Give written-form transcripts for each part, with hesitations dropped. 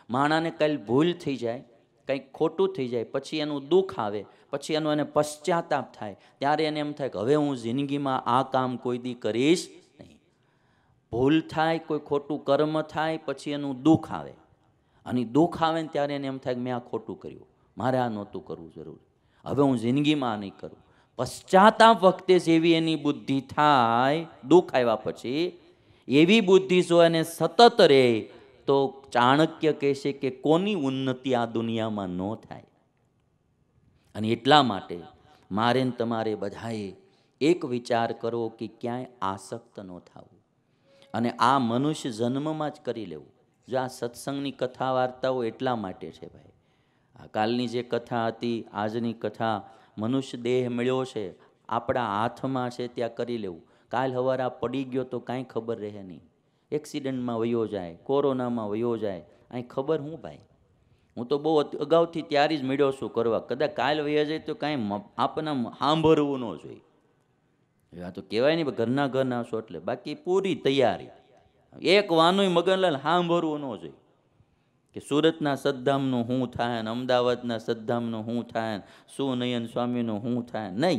માણાને કાંઈ ભૂલ થઈ જાય, કંઈક ખોટું થઈ જાય, પછી એનું દુઃખ આવે, પછી એનો એને પશ્ચાતાપ થાય, ત્યારે એને એમ થાય કે હવે હું જિંદગીમાં આ કામ કોઈ દી કરીશ નહીં. ભૂલ થાય, કોઈ ખોટું કર્મ થાય, પછી એનું દુઃખ આવે, અને દુઃખ આવે ને ત્યારે એને એમ થાય કે મેં આ ખોટું કર્યું, મારે આ નહોતું કરવું જરૂર, હવે હું જિંદગીમાં આ નહીં કરું. પશ્ચાતાપ વખતે જેવી એની બુદ્ધિ થાય, દુઃખ આવ્યા પછી એવી બુદ્ધિ જો એને સતત રહે તો ચાણક્ય કહેશે કે કોની ઉન્નતિ આ દુનિયામાં ન થાય. અને એટલા માટે મારે ને તમારે બધાએ એક વિચાર કરવો કે ક્યાંય આસક્ત ન થવું, અને આ મનુષ્ય જન્મમાં જ કરી લેવું. જો આ સત્સંગની કથા વાર્તાઓ એટલા માટે છે ભાઈ. આ કાલની જે કથા હતી, આજની કથા, મનુષ્ય દેહ મળ્યો છે, આપણા હાથમાં છે ત્યાં કરી લેવું. કાલ સવારે પડી ગયો તો કાંઈ ખબર રહે નહીં, એક્સિડન્ટમાં વયો જાય, કોરોનામાં વયો જાય, અહીં ખબર હું ભાઈ. હું તો બહુ અગાઉથી ત્યારે જ મળ્યો છું કરવા, કદાચ કાલ વયા જાય તો કાંઈ આપણને સાંભળવું ન જોઈએ. આ તો કહેવાય નહીં ઘરના ઘરના છો એટલે, બાકી પૂરી તૈયારી. એક વાનોય મગનલાલ સાંભળવું ન જોઈએ કે સુરતના સદ્ધામનું શું થાય ને અમદાવાદના સદ્ધામનું શું થાય ને સુનયન સ્વામીનું શું થાય, નહીં.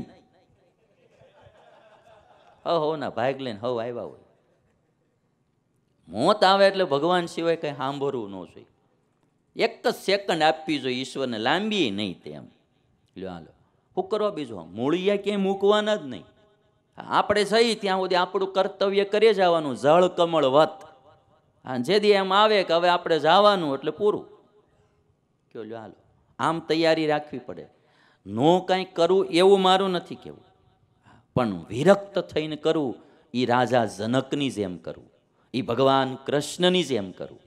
હો ના ભાગ લઈને હવ આવ્યા હોય. મોત આવે એટલે ભગવાન સિવાય કંઈ સાંભળવું ન જોઈએ. એક જ સેકન્ડ આપવી જોઈએ ઈશ્વરને, લાંબી નહીં તેમ. લ્યો હાલો શું કરવા બીજું, મૂળિયા ક્યાંય મૂકવાના જ નહીં. આપણે સહી ત્યાં સુધી આપણું કર્તવ્ય કરી જવાનું, જળ કમળ વત. હા, જેથી એમ આવે કે હવે આપણે જવાનું એટલે પૂરું. કયો લ્યો હાલો, આમ તૈયારી રાખવી પડે. નો કાંઈ કરવું એવું મારું નથી કહેવું, પણ વિરક્ત થઈને કરવું એ રાજા જનકની જેમ કરવું, એ ભગવાન કૃષ્ણની જેમ કરવું.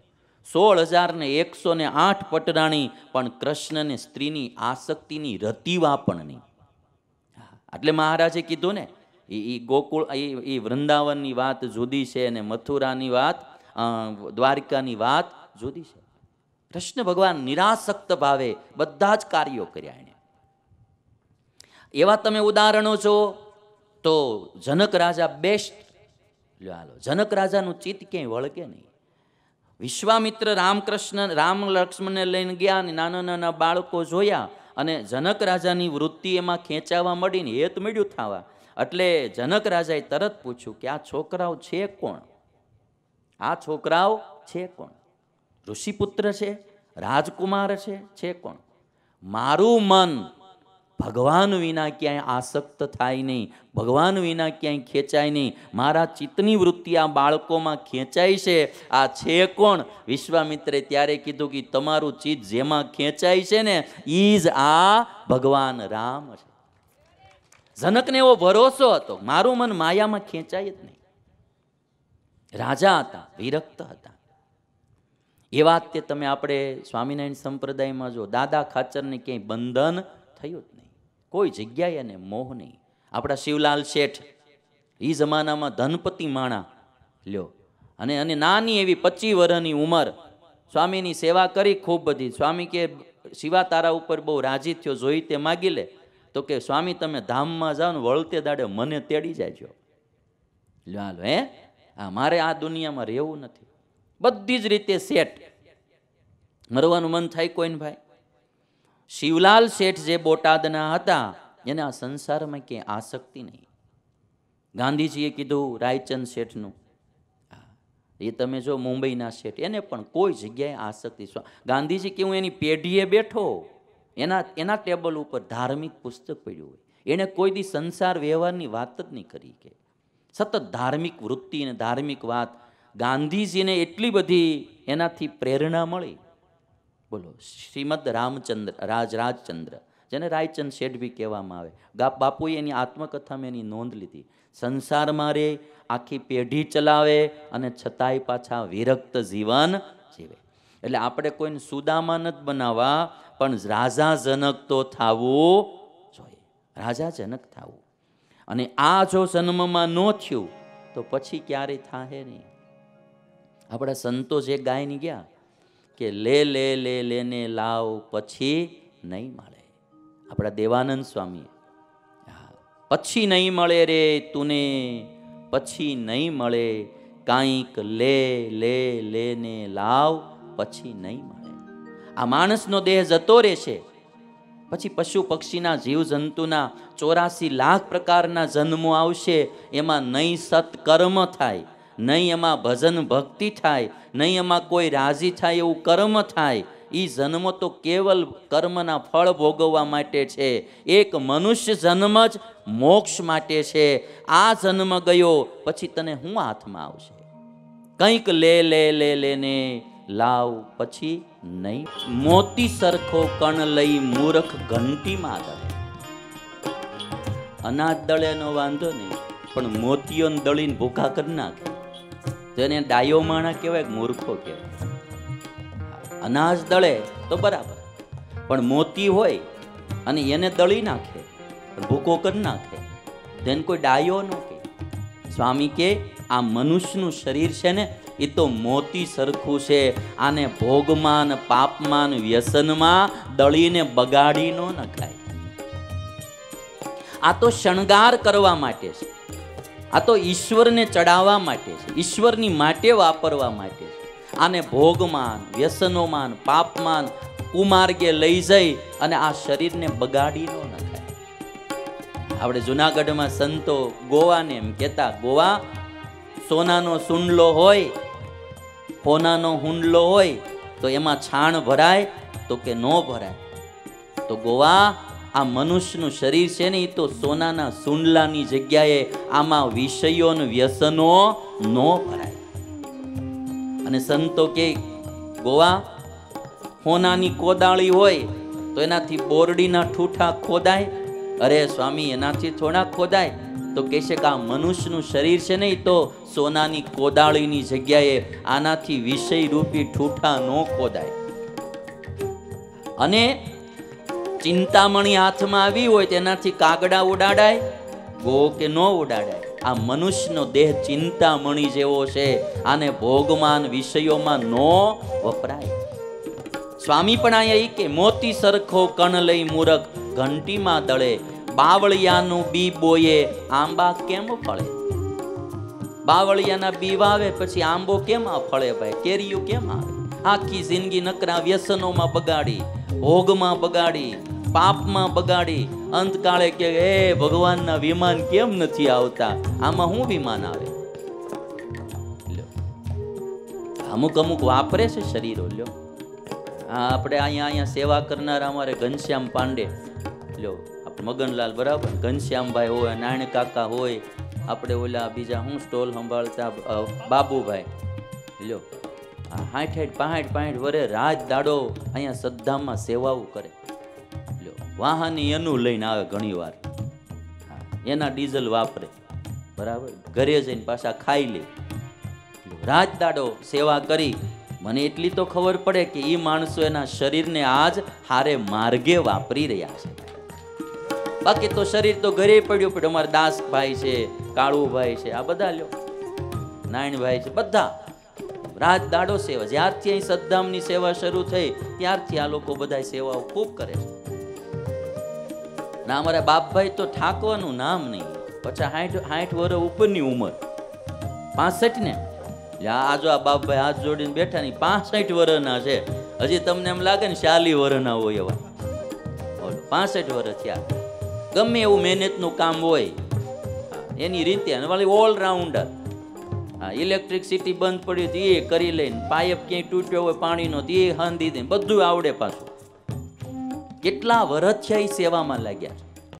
16,108 પટરાણી પણ કૃષ્ણને સ્ત્રીની આસક્તિની રતિવા પણ નહીં. એટલે મહારાજે કીધું ને, એ ગોકુળ એ વૃંદાવનની વાત જુદી છે અને મથુરાની વાત, દ્વારિકાની વાત જુદી છે. કૃષ્ણ ભગવાન નિરાસક્ત ભાવે બધા જ કાર્યો કર્યા એને. એવા તમે ઉદાહરણો છો તો જનક રાજા બેસ્ટ. હાલો, જનક રાજાનું ચિત્ત ક્યાંય વળગે નહીં. વિશ્વામિત્ર રામ લક્ષ્મણને લઈને ગયા ને નાના નાના બાળકો જોયા અને જનક રાજાની વૃત્તિ એમાં ખેંચાવા મળીને હેત મળ્યું થવા. એટલે જનક રાજાએ તરત પૂછ્યું કે આ છોકરાઓ છે કોણ? આ છોકરાઓ છે કોણ? ઋષિપુત્ર છે? રાજકુમાર છે કોણ? મારું મન ભગવાન વિના ક્યાંય આસક્ત થાય નહીં, ભગવાન વિના ક્યાંય ખેંચાય નહીં. મારા ચિત્તની વૃત્તિ આ બાળકોમાં ખેંચાય છે. આ છે કોણ? વિશ્વામિત્રે ત્યારે કીધું કે તમારું ચિત્ત જેમાં ખેંચાય છે ને એ જ આ ભગવાન રામ છે. જનકને એવો ભરોસો હતો, મારું મન માયામાં ખેંચાય જ નહીં. રાજા હતા, વિરક્ત હતા. એ વાત તે તમે આપણે સ્વામિનારાયણ સંપ્રદાયમાં જો દાદા ખાચરને ક્યાંય બંધન થયું જ નહીં, કોઈ જગ્યાએ એને મોહ નહીં. આપણા શિવલાલ શેઠ એ જમાનામાં ધનપતિ માણા લ્યો, અને નાની એવી 25 વર્ષની ઉંમર સ્વામીની સેવા કરી ખૂબ બધી. સ્વામી કે શિવા તારા ઉપર બહુ રાજી થયો, જોઈ તે માગી લે. તો કે સ્વામી તમે ધામમાં જાઓ ને વળતે દાડે મને તેડી જાયજો. લ્યો હાલો, હા મારે આ દુનિયામાં રહેવું નથી. બધી જ રીતે શેઠ, મરવાનું મન થાય કોઈને ભાઈ. શિવલાલ શેઠ જે બોટાદના હતા એને આ સંસારમાં ક્યાંય આસક્તિ નહીં. ગાંધીજીએ કીધું રાયચંદ શેઠનું, એ તમે જો મુંબઈના શેઠ, એને પણ કોઈ જગ્યાએ આસક્તિ. ગાંધીજી કે હું એની પેઢીએ બેઠો, એના ટેબલ ઉપર ધાર્મિક પુસ્તક પડ્યું હોય, એણે કોઈ દી સંસાર વ્યવહારની વાત જ નહીં કરી. કે સતત ધાર્મિક વૃત્તિ અને ધાર્મિક વાત. ગાંધીજીને એટલી બધી એનાથી પ્રેરણા મળી. બોલો, શ્રીમદ રામચંદ્ર રાજચંદ્ર, જેને રાયચંદ શેઠ બી કહેવામાં આવે, બાપુએ એની આત્મકથામાં એની નોંધ લીધી. સંસારમાં રે, આખી પેઢી ચલાવે અને છતાંય પાછા વિરક્ત જીવન જીવે. એટલે આપણે કોઈને સુદામા નથી બનાવવા, પણ રાજા જનક તો થવું જોઈએ, રાજા જનક થવું. અને આ જો જન્મમાં ન થયું તો પછી ક્યારેય થાય નહીં. આપણા સંતો જે ગાયને ગયા કે લેને લાવ પછી નહીં મળે. આપણા દેવાનંદ સ્વામી, પછી નહીં મળે રે તુને, પછી નહીં મળે કાંઈક લેને લાવ પછી નહીં મળે. આ માણસનો દેહ જતો રહેશે, પછી પશુ પક્ષીના જીવજંતુના 84 લાખ પ્રકારના જન્મો આવશે. એમાં નહીં સત્કર્મ થાય, નહીં એમાં ભજન ભક્તિ થાય, નહીં એમાં કોઈ રાજી થાય એવું કર્મ થાય. એ જન્મ તો કેવલ કર્મના ફળ ભોગવવા માટે છે. એક મનુષ્ય જન્મ જ મોક્ષ માટે છે. આ જન્મ ગયો પછી તને શું હાથમાં આવશે? કંઈક લેને લાવ પછી નહીં. મોતી સરખો કણ લઈ મૂર્ખ ઘંટીમાં દળે. અનાજ દળેનો વાંધો નહીં, પણ મોતીઓને દળીને ભૂખા કરી નાખે તો એને ડાયો માણા કહેવાય કે મૂર્ખો કહેવાય? અનાજ દળે તો બરાબર, પણ મોતી હોય અને એને દળી નાખે, ભૂકો કરી નાખે, તેને કોઈ ડાયો ન કહે. સ્વામી કે આ મનુષ્યનું શરીર છે ને, એ તો મોતી સરખું છે. આને ભોગમાન, પાપમાન, વ્યસનમાં દળીને બગાડી ન નખાય. આ તો શણગાર કરવા માટે છે, આ તો ઈશ્વરને ચડાવવા માટે છે, ઈશ્વરની માટે વાપરવા માટે છે. આને ભોગમાન, વ્યસનોમાન, પાપમાન, કુમાર્ગે લઈ જઈ અને આ શરીરને બગાડી ન નખાય. આપણે જુનાગઢમાં સંતો ગોવાને એમ કહેતા, ગોવા સોનાનો સુંડલો હોય, હોનાનો હુંડલો હોય તો એમાં છાણ ભરાય તો કે ન ભરાય? તો ગોવા આ મનુષ્યનું શરીર છે ને, એ તો સોનાના સુંડલાની જગ્યાએ આમાં વિષયો ને વ્યસનો ન ભરાય. અને સંતો કે ગોવા હોનાની કોદાળી હોય તો એનાથી બોરડીના ઠૂઠા ખોદાય? અરે સ્વામી, એનાથી થોડા ખોદાય. તો કહેશે કે આ મનુષ્યનું શરીર છે ને, એ તો સોનાની કોદાળીની જગ્યાએ આનાથી વિષય રૂપી ઠૂઠા ન ખોદાય. અને ચિંતામણી હાથમાં આવી હોય તેનાથી કાગડા ઉડાડાય? ગો કે ન ઉડાડાય? આ મનુષ્યનો દેહ ચિંતામણી જેવો છે, આને ભોગમાન વિષયોમાં ન વપરાય. સ્વામી પણ અહીંયા એ કે મોતી સરખો કણ લઈ મૂરખ ઘંટીમાં દળે. બાવળિયાનું બી બોયે આંબા કેમ ફળે? બાવળિયાના બી વાવે પછી આંબો કેમ ફળે ભાઈ? કેરીયું કેમ આવે? આખી જિંદગી નકરા વ્યસનોમાં બગાડી, ભોગમાં બગાડી, પાપમાં બગાડી, અંતકાળે કે હે ભગવાનના વિમાન કેમ નથી આવતા? આમાં શું વિમાન આવે? અમુક અમુક વાપરે છે શરીરો. લ્યો આપણે અહીંયા સેવા કરનારા અમારે ઘનશ્યામ પાંડે, લ્યો મગનલાલ બરાબર, ઘનશ્યામભાઈ હોય, નારાયણ કાકા હોય, આપણે ઓલા બીજા હું સ્ટોલ સંભાળતા બાબુભાઈ, લ્યો 60-65 વરે રાત દાડો અહીંયા સદ્ધામમાં સેવાઓ કરે. લ્યો વાહની એનું લઈને આવે, ઘણી વાર એના ડીઝલ વાપરે, બરાબર, ઘરે જઈને પાછા ખાઈ લે. રાત દાડો સેવા કરી. મને એટલી તો ખબર પડે કે એ માણસો એના શરીરને આજ હારે માર્ગે વાપરી રહ્યા છે. બાકી તો શરીર તો ઘરે પડ્યું પડ્યું. અમારા દાસભાઈ છે, કાળુભાઈ છે, આ બધા લ્યો, નારાયણભાઈ છે, બધા રાત દાડો સેવા. જ્યારથી અહીં સદ્ધામની સેવા શરૂ થઈ ત્યારથી આ લોકો બધા સેવાઓ ખૂબ કરે છે. ના અમારા બાપભાઈ તો ઠાકવાનું નામ નહીં. 50-60 વર્ષ ઉપરની ઉંમર, 65 ને આ જો આ બાપભાઈ હાથ જોડીને બેઠા નહીં, 65 વર્ષના છે. હજી તમને એમ લાગે ને 40 વર્ષના હોય એવા. 65 વર્ષ થયા. ગમે એવું મહેનતનું કામ હોય એની રીતે, અને વાળી ઓલરાઉન્ડર. હા, ઇલેક્ટ્રિસિટી બંધ પડ્યું તો એ કરી લઈને, પાઇપ ક્યાંય તૂટ્યો હોય પાણીનો તો એ હાંધી દે, બધું આવડે પાછું. કેટલા વર્ષ થયા એ સેવામાં લાગ્યા છે.